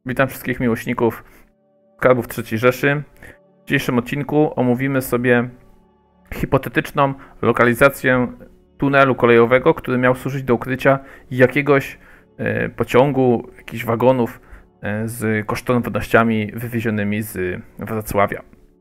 Witam wszystkich miłośników skarbów III Rzeszy. W dzisiejszym odcinku omówimy sobie hipotetyczną lokalizację tunelu kolejowego, który miał służyć do ukrycia jakiegoś pociągu, jakichś wagonów z kosztownościami wywiezionymi z Wrocławia.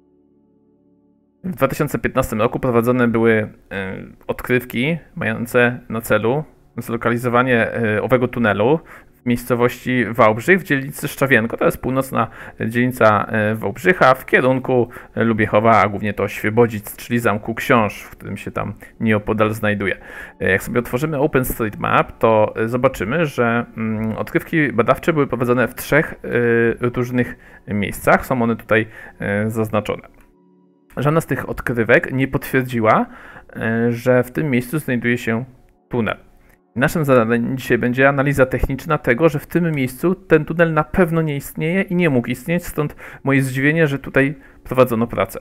W 2015 roku prowadzone były odkrywki mające na celu zlokalizowanie owego tunelu w miejscowości Wałbrzych w dzielnicy Szczawienko. To jest północna dzielnica Wałbrzycha w kierunku Lubiechowa, a głównie to Świebodzic, czyli Zamku Książ, w którym się tam nieopodal znajduje. Jak sobie otworzymy OpenStreetMap, to zobaczymy, że odkrywki badawcze były prowadzone w 3 różnych miejscach. Są one tutaj zaznaczone. Żadna z tych odkrywek nie potwierdziła, że w tym miejscu znajduje się tunel. Naszym zadaniem dzisiaj będzie analiza techniczna tego, że w tym miejscu ten tunel na pewno nie istnieje i nie mógł istnieć, stąd moje zdziwienie, że tutaj prowadzono pracę.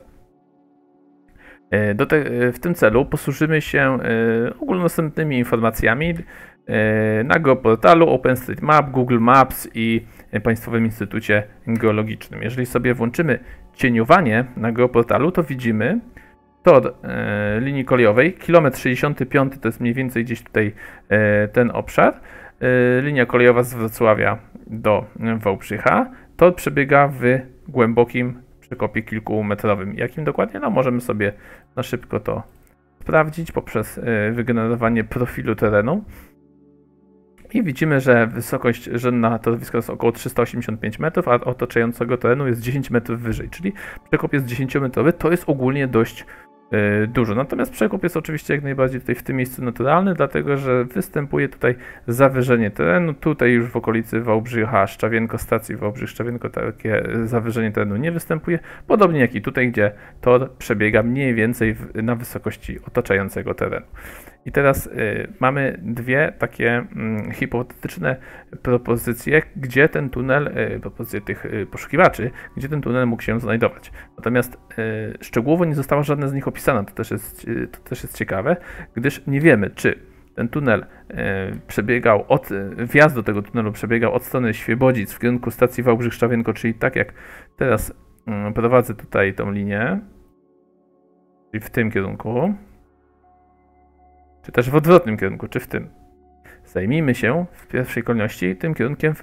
W tym celu posłużymy się ogólnodostępnymi informacjami na geoportalu OpenStreetMap, Google Maps i Państwowym Instytucie Geologicznym. Jeżeli sobie włączymy cieniowanie na geoportalu, to widzimy tor linii kolejowej, kilometr 65 to jest mniej więcej gdzieś tutaj ten obszar. Linia kolejowa z Wrocławia do Wałbrzycha. Tor przebiega w głębokim przekopie kilkumetrowym. Jakim dokładnie? No możemy sobie na szybko to sprawdzić poprzez wygenerowanie profilu terenu. I widzimy, że wysokość rzędna torowiska jest około 385 metrów, a otaczającego terenu jest 10 metrów wyżej, czyli przekop jest 10-metrowy, to jest ogólnie dość dużo. Natomiast przekop jest oczywiście jak najbardziej tutaj w tym miejscu naturalny, dlatego że występuje tutaj zawyżenie terenu. Tutaj już w okolicy Wałbrzycha, Szczawienko, stacji Wałbrzych-Szczawienko takie zawyżenie terenu nie występuje. Podobnie jak i tutaj, gdzie tor przebiega mniej więcej na wysokości otaczającego terenu. I teraz mamy dwie takie hipotetyczne propozycje, gdzie ten tunel, propozycje tych poszukiwaczy, gdzie ten tunel mógł się znajdować. Natomiast szczegółowo nie została żadna z nich opisana, to też jest ciekawe, gdyż nie wiemy, czy ten tunel przebiegał wjazd do tego tunelu przebiegał od strony Świebodzic w kierunku stacji Wałbrzych-Szczawienko, czyli tak jak teraz prowadzę tutaj tą linię, czyli w tym kierunku, czy też w odwrotnym kierunku, czy w tym. Zajmijmy się w pierwszej kolejności tym kierunkiem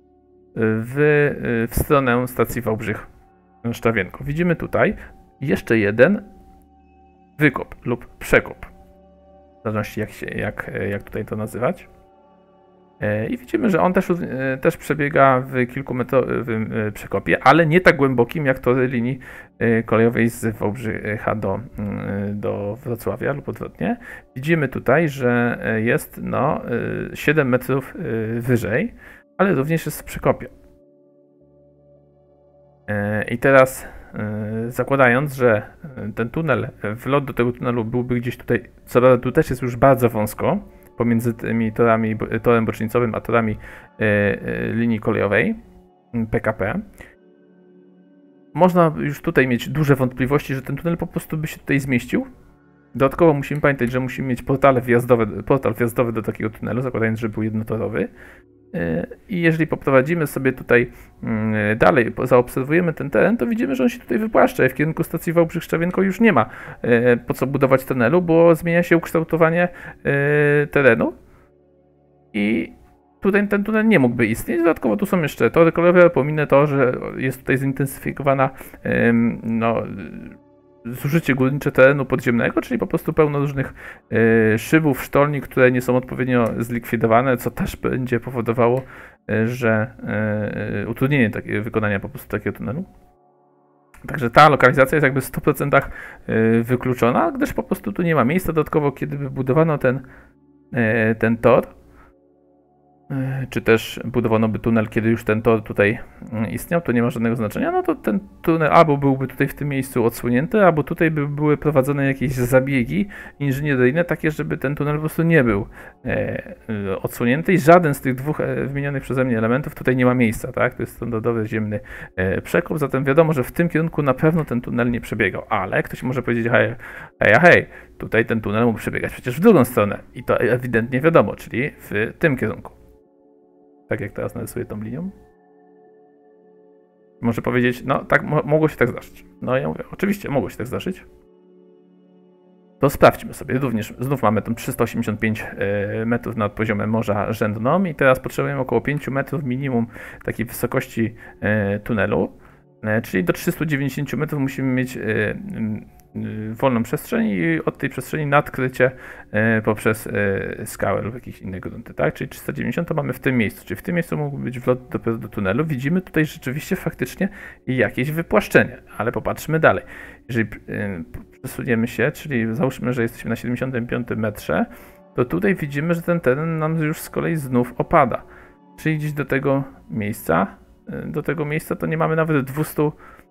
w stronę stacji Wałbrzych-Szczawienko. Widzimy tutaj jeszcze jeden wykop lub przekop. W zależności jak tutaj to nazywać. I widzimy, że on też przebiega w kilkumetrowym przekopie, ale nie tak głębokim jak tory linii kolejowej z Wałbrzycha do Wrocławia lub odwrotnie. Widzimy tutaj, że jest 7 metrów wyżej, ale również jest w przekopie. I teraz zakładając, że ten tunel, wlot do tego tunelu byłby gdzieś tutaj, co prawda tu też jest już bardzo wąsko, pomiędzy tymi torem bocznicowym a torami linii kolejowej PKP. Można już tutaj mieć duże wątpliwości, że ten tunel po prostu by się tutaj zmieścił. Dodatkowo musimy pamiętać, że musimy mieć portal wjazdowy do takiego tunelu, zakładając, że był jednotorowy. I jeżeli poprowadzimy sobie tutaj dalej, zaobserwujemy ten teren, to widzimy, że on się tutaj wypłaszcza i w kierunku stacji Wałbrzych-Szczawienko już nie ma po co budować tunelu, bo zmienia się ukształtowanie terenu i tutaj ten tunel nie mógłby istnieć. Dodatkowo tu są jeszcze tory kolejowe, pominę to, że jest tutaj zintensyfikowana zużycie górnicze terenu podziemnego, czyli po prostu pełno różnych szybów, sztolni, które nie są odpowiednio zlikwidowane, co też będzie powodowało, że utrudnienie wykonania po prostu takiego tunelu. Także ta lokalizacja jest jakby w 100% wykluczona, gdyż po prostu tu nie ma miejsca. Dodatkowo, kiedy by budowano ten tor, czy też budowano by tunel, kiedy już ten tor tutaj istniał, to nie ma żadnego znaczenia, no to ten tunel albo byłby tutaj w tym miejscu odsłonięty, albo tutaj by były prowadzone jakieś zabiegi inżynieryjne, takie, żeby ten tunel po prostu nie był odsłonięty i żaden z tych dwóch wymienionych przeze mnie elementów tutaj nie ma miejsca, tak? To jest standardowy ziemny przekop, zatem wiadomo, że w tym kierunku na pewno ten tunel nie przebiegał, ale ktoś może powiedzieć, hej, tutaj ten tunel mógł przebiegać przecież w drugą stronę i to ewidentnie wiadomo, czyli w tym kierunku. Tak jak teraz narysuję tą linią. Może powiedzieć, no tak, mogło się tak zdarzyć. No ja mówię, oczywiście mogło się tak zdarzyć. To sprawdźmy sobie. Również znów mamy tam 385 metrów nad poziomem morza rzędną i teraz potrzebujemy około 5 metrów minimum takiej wysokości tunelu, czyli do 390 metrów musimy mieć wolną przestrzeń i od tej przestrzeni nadkrycie poprzez skałę lub jakieś inne grunty, tak? Czyli 390 to mamy w tym miejscu, czyli w tym miejscu mógł być wlot dopiero do tunelu. Widzimy tutaj rzeczywiście faktycznie jakieś wypłaszczenie, ale popatrzmy dalej. Jeżeli przesuniemy się, czyli załóżmy, że jesteśmy na 75 metrze, to tutaj widzimy, że ten teren nam już z kolei znów opada. Czyli gdzieś do tego miejsca to nie mamy nawet 200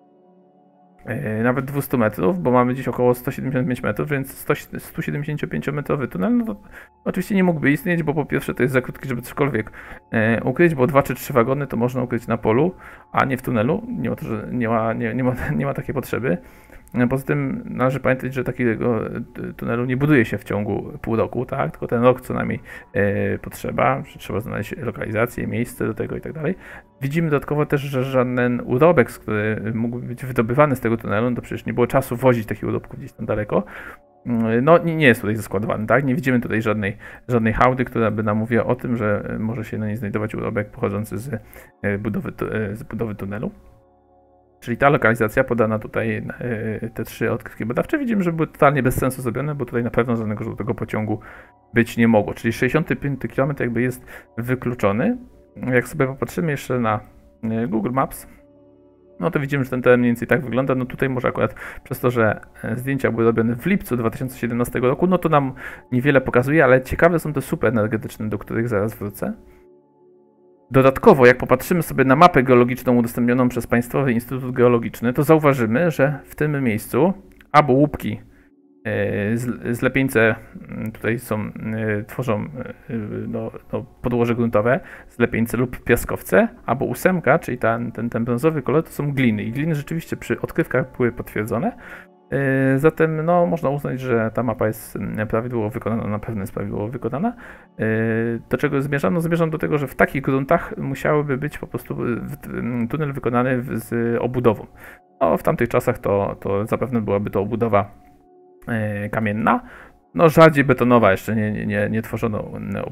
metrów, bo mamy gdzieś około 175 metrów, więc 175-metrowy tunel, no to oczywiście nie mógłby istnieć, bo po pierwsze to jest za krótki, żeby cokolwiek ukryć, bo 2 czy 3 wagony to można ukryć na polu, a nie w tunelu, nie ma takiej potrzeby. Poza tym należy pamiętać, że takiego tunelu nie buduje się w ciągu pół roku, tak? Tylko ten rok co najmniej potrzeba, że trzeba znaleźć lokalizację, miejsce do tego i tak dalej. Widzimy dodatkowo też, że żaden urobek, który mógłby być wydobywany z tego tunelu, no to przecież nie było czasu wozić takich urobków gdzieś tam daleko, no nie jest tutaj zaskładowany, tak? Nie widzimy tutaj żadnej hałdy, która by nam mówiła o tym, że może się na niej znajdować urobek pochodzący z budowy tunelu. Czyli ta lokalizacja podana tutaj, te 3 odkrywki badawcze, widzimy, że były totalnie bez sensu zrobione, bo tutaj na pewno żadnego żółtego pociągu być nie mogło. Czyli 65 km jakby jest wykluczony. Jak sobie popatrzymy jeszcze na Google Maps, no to widzimy, że ten teren mniej więcej tak wygląda. No tutaj może akurat przez to, że zdjęcia były robione w lipcu 2017 roku, no to nam niewiele pokazuje, ale ciekawe są te słupy energetyczne, do których zaraz wrócę. Dodatkowo, jak popatrzymy sobie na mapę geologiczną udostępnioną przez Państwowy Instytut Geologiczny, to zauważymy, że w tym miejscu albo łupki zlepieńce tutaj tworzą podłoże gruntowe, zlepieńce lub piaskowce, albo 8, czyli ten brązowy kolor, to są gliny. I gliny rzeczywiście przy odkrywkach były potwierdzone. Zatem no, można uznać, że ta mapa jest prawidłowo wykonana, na pewno jest prawidłowo wykonana. Do czego zmierzam? No, zmierzam do tego, że w takich gruntach musiałyby być po prostu tunel wykonany z obudową. No, w tamtych czasach to zapewne byłaby to obudowa kamienna. No, rzadziej betonowa, jeszcze nie tworzono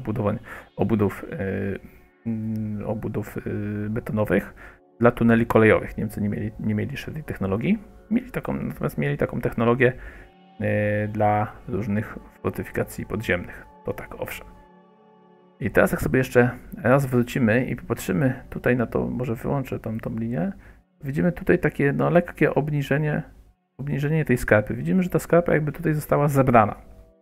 obudów betonowych dla tuneli kolejowych. Niemcy nie mieli jeszcze tej technologii. Natomiast mieli taką technologię dla różnych fortyfikacji podziemnych. To tak, owszem. I teraz jak sobie jeszcze raz wrócimy i popatrzymy tutaj na to, może wyłączę tą linię, widzimy tutaj takie no, lekkie obniżenie tej skarpy. Widzimy, że ta skarpa jakby tutaj została zebrana.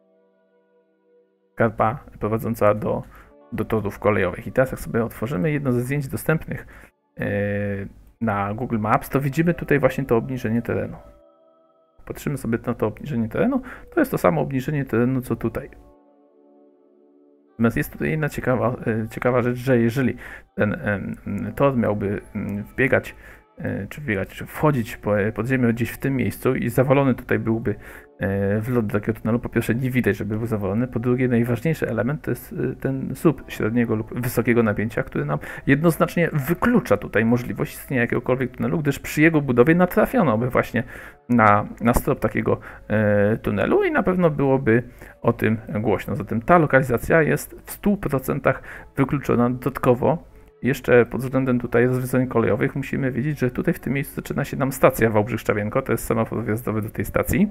Skarpa prowadząca do torów kolejowych. I teraz jak sobie otworzymy jedno ze zdjęć dostępnych na Google Maps, to widzimy tutaj właśnie to obniżenie terenu. Patrzymy sobie na to obniżenie terenu, to jest to samo obniżenie terenu, co tutaj. Natomiast jest tutaj jedna ciekawa rzecz, że jeżeli ten tor miałby wchodzić pod ziemię gdzieś w tym miejscu i zawalony tutaj byłby wlot do takiego tunelu, po pierwsze nie widać, żeby był zawalony, po drugie najważniejszy element to jest ten słup średniego lub wysokiego napięcia, który nam jednoznacznie wyklucza tutaj możliwość istnienia jakiegokolwiek tunelu, gdyż przy jego budowie natrafiono by właśnie na strop takiego tunelu i na pewno byłoby o tym głośno. Zatem ta lokalizacja jest w 100% wykluczona. Dodatkowo jeszcze pod względem tutaj rozwiązań kolejowych musimy wiedzieć, że tutaj w tym miejscu zaczyna się nam stacja Wałbrzych-Szczawienko, to jest semafor wjazdowy do tej stacji.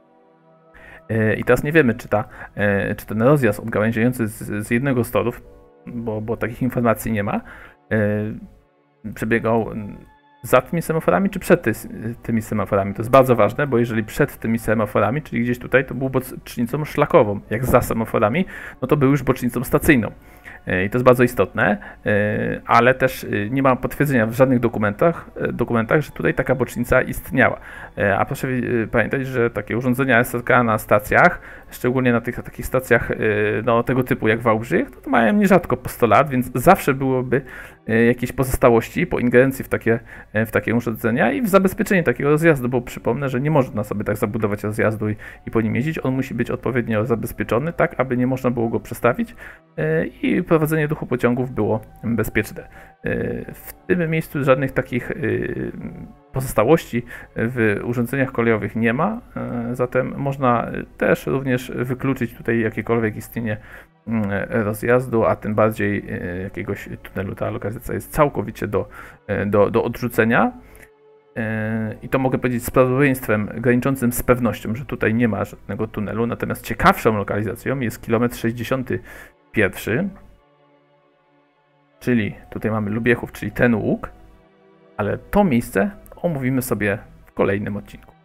I teraz nie wiemy, czy ten rozjazd odgałęziający z jednego z torów, bo takich informacji nie ma, przebiegał za tymi semaforami, czy przed tymi semaforami. To jest bardzo ważne, bo jeżeli przed tymi semaforami, czyli gdzieś tutaj, to był bocznicą szlakową, jak za semaforami, no to był już bocznicą stacyjną. I to jest bardzo istotne, ale też nie ma potwierdzenia w żadnych dokumentach, że tutaj taka bocznica istniała. A proszę pamiętać, że takie urządzenia SRK na stacjach, szczególnie na takich stacjach no, tego typu jak Wałbrzych, to mają nierzadko po 100 lat, więc zawsze byłoby jakieś pozostałości po ingerencji w takie urządzenia i w zabezpieczenie takiego rozjazdu, bo przypomnę, że nie można sobie tak zabudować rozjazdu i po nim jeździć. On musi być odpowiednio zabezpieczony, tak aby nie można było go przestawić i prowadzenie ruchu pociągów było bezpieczne. W tym miejscu żadnych takich pozostałości w urządzeniach kolejowych nie ma, zatem można też również wykluczyć tutaj jakiekolwiek istnienie rozjazdu, a tym bardziej jakiegoś tunelu. Ta lokalizacja jest całkowicie do odrzucenia. I to mogę powiedzieć z prawdopodobieństwem graniczącym z pewnością, że tutaj nie ma żadnego tunelu. Natomiast ciekawszą lokalizacją jest kilometr 61, czyli tutaj mamy Lubiechów, czyli ten łuk, ale to miejsce omówimy sobie w kolejnym odcinku.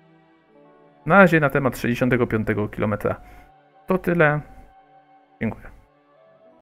Na razie na temat 65 km to tyle. Dziękuję.